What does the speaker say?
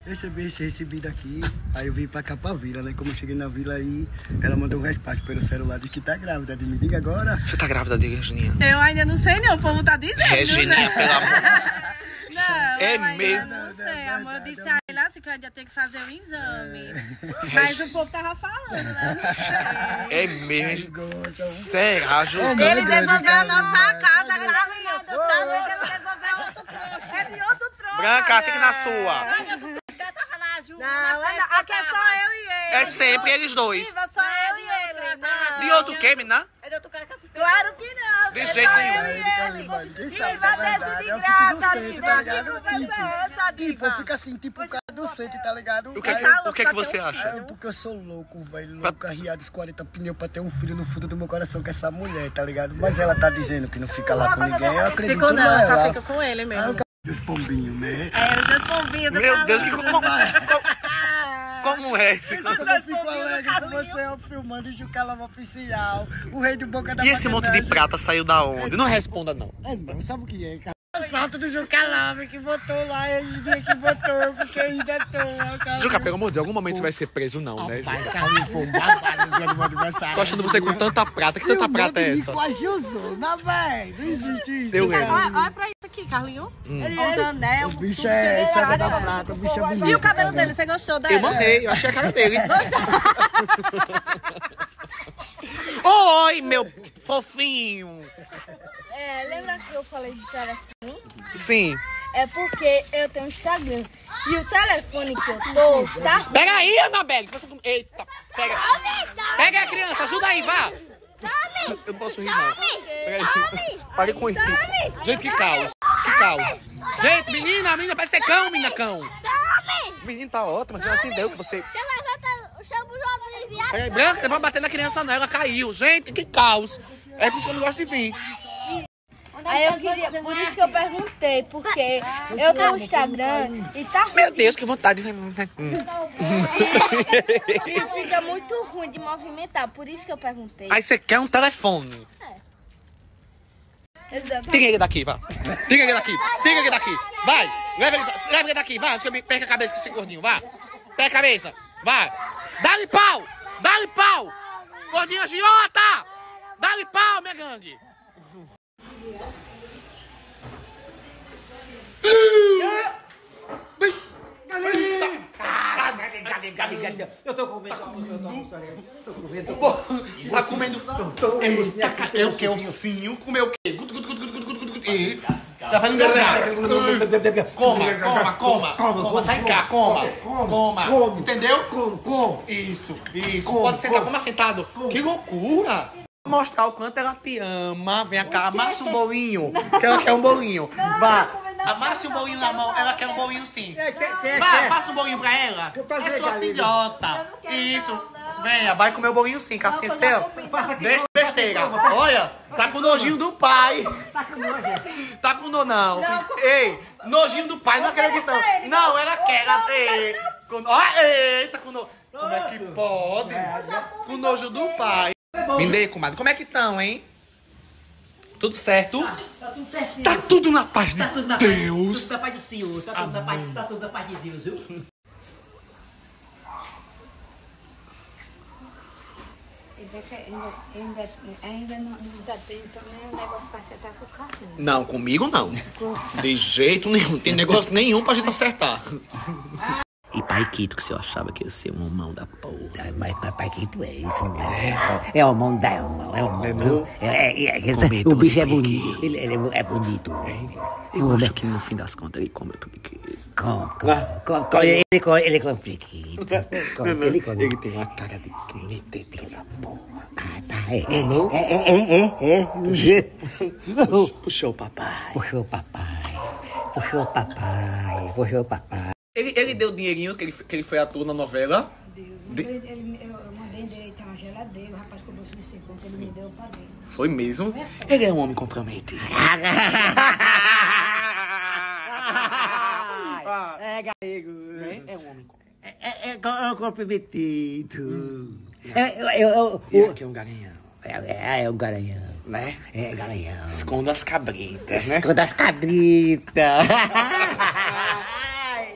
Recebi daqui, aí eu vim pra cá pra vila, né? Como eu cheguei na vila aí, ela mandou um resposta pelo celular, disse que tá grávida. Me diga agora. Você tá grávida de Regininha? Eu ainda não sei não, o povo tá dizendo. Regininha, pelo amor. Não, É eu ainda mesmo? não sei, amor. Eu disse a ele assim que eu ainda tenho que fazer um exame. Mas o povo tava falando, né? Não sei. É mesmo? Será, Ju? Ele devolveu a nossa casa, Carlinhos. Do trago, ele devolveu outro trouxa. É de outro trouxa. Branca, fique na sua. Não, aqui é só eu e ele. É sempre eles dois. Viva, só eu e ele. Não. De outro que, menina? É de outro cara que Claro que não. De é jeito só nenhum. eu e ele. E vai descer de graça, Diva. Que conversa é essa, Diva? Eu fico assim, tipo o cara do centro, tá ligado? O que é que você acha? Porque eu sou louco, velho. Louco, arriado os 40 pneus pra ter um filho no fundo do meu coração com essa mulher, tá ligado? Mas ela tá dizendo que não fica lá com ninguém, eu acredito Ficou não, só nela. fica com ele mesmo. Os pombinhos, né? É, os dois pombinhos do Meu Deus, Como como é esse? Eu fico alegre com você, ó, filmando o Jucalava Oficial, o rei do Boca da E esse monte de Macanagem. prata saiu da onde? Não responda, não. É, não, sabe o que é, cara? O salto do Jucalava que botou lá, ele disse que botou, porque ainda tô, cara. Juca, pelo amor de Deus, em algum momento você vai ser preso, não, né? Pai, Carlinhos, foi um babado no dia do meu aniversário. Tô achando você com tanta prata. Que tanta prata é essa? Com a Gilzona, velho. Não existe isso. Eu lembro. Olha pra isso aqui, Carlinho. Os anel. O bicho é chata da prata, o bicho é bonito. E o cabelo dele, você gostou dele? Eu mandei, eu achei a cara dele. Oi, meu fofinho. É, lembra que eu falei de telefone? Sim. É porque eu tenho Instagram. E o telefone que eu tô tá. Pega aí, Anabelle. Eita, pega. Pega a criança, ajuda aí, vá. Eu não posso rir, não. Pega aí. Pare com isso. Gente, que caos. Que caos. Gente, menina parece ser cão, menina cão. O menino tá ótimo, já entendeu que você... Chama o jogo de viado. Pega aí, Branca, não vai bater na criança não, ela caiu. Gente, que caos. É por isso que eu não gosto de vir. Aí eu queria, por isso que eu perguntei, porque eu tenho o Instagram e tá ruim. Meu Deus, que vontade. E fica muito ruim de movimentar, por isso que eu perguntei. Aí você quer um telefone. Exatamente. Tira ele daqui, vá. Tira ele daqui. Tira ele daqui. Vai. Leva ele daqui, vai. Antes que eu perca a cabeça com esse gordinho, vá. Pega a cabeça. Vai. Dá-lhe pau. Dá-lhe pau. Gordinho agiota. Dá-lhe pau, minha gangue. Eu tô comendo almoço, tô comendo. Tá comendo. É o que? Ossinho? Comeu o quê? Guto. Tá fazendo engasgar. Coma. Tá em cá, coma. Entendeu? Como? Isso. Pode sentar, coma sentado. Que loucura. Mostrar o quanto ela te ama. Vem cá, amassa um bolinho. Que ela quer um bolinho. Vá. Amasse um bolinho na mão, ela quer um bolinho sim. Vai, faça um bolinho pra ela. É sua filhota. Isso. Venha, vai comer o bolinho sim, Cassinha seu. Deixa besteira. Olha, tá com nojinho do pai. Tá com nojo, não. Ei, nojinho do pai, não acredito não. Não, ela quer. Eita, com nojo. Como é que pode? Com nojo do pai. Vindei, comadre. Como é que estão, hein? Tudo certo? Tá tudo certinho. Tá tudo na paz de Tá tudo na Deus. Tudo na paz do Senhor. Tá tudo na paz de Deus, viu? Ainda não dá tempo, nem um negócio pra acertar com o carrinho. Não, comigo não. De jeito nenhum. Não tem negócio nenhum pra gente acertar. E pai Quito, que você achava que ia ser um homão da porra. Mas Pai Quito é isso, né? É o mão da alma, é o mão. O bicho é bonito. Ele é bonito. Eu acho que no fim das contas ele come porque... Ele come periquito. Ele tem uma cara de metedeiro da porra. Ah, tá. É. Puxou o papai. Puxou o papai. Ele deu dinheirinho que ele foi ator na novela. Eu mandei endireitar uma geladeira, o rapaz cobrou 50, ele me deu, eu paguei. Foi mesmo? Ele é um homem comprometido. É galego. É um homem comprometido. É um comprometido. E aqui é um garanhão. É o garanhão. Né? É garanhão. Esconda as cabritas, né? Esconda as cabritas.